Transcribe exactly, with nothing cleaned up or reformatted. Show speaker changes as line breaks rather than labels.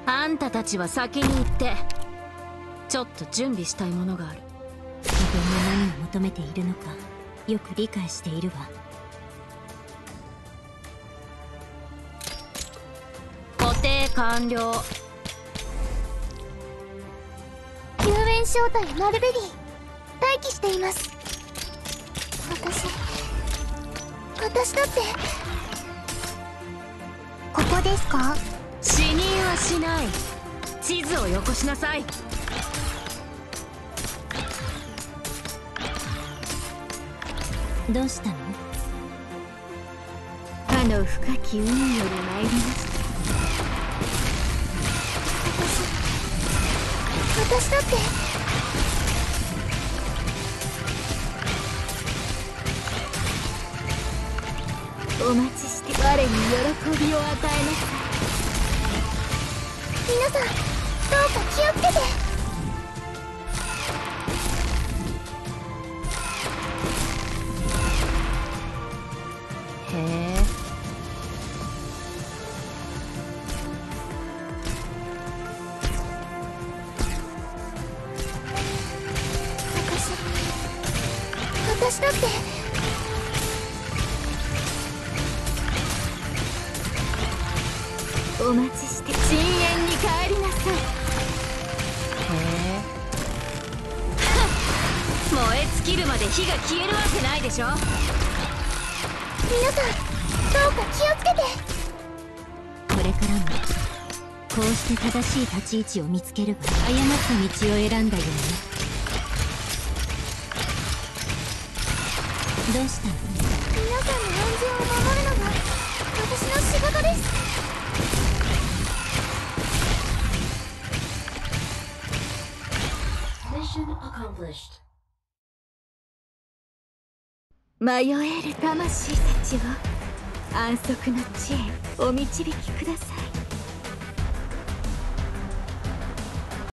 あんたたちは先に行って。ちょっと準備したいものがある。
自分が何を求めているのかよく理解しているわ。
固定完了。
救援招待マルベリー待機しています。私私だって。ここですか？
死人はしない。地図をよこしなさい。
どうしたの？
かの深き海より参りました。
私私だって。
お待ちして。我に喜びを与えなさい。
皆さんどうか気をつけて。
へえ。
私私だって。
お待ちして深淵に帰りなさい。へえ。燃え尽きるまで火が消えるわけないでしょ。
皆さんどうか気をつけて。
これからもこうして正しい立ち位置を見つけるわ。誤った道を選んだようね。どうしたの？
皆さんの安全を守るのが私の仕事です。
迷える魂たちを安息の地へお導きください。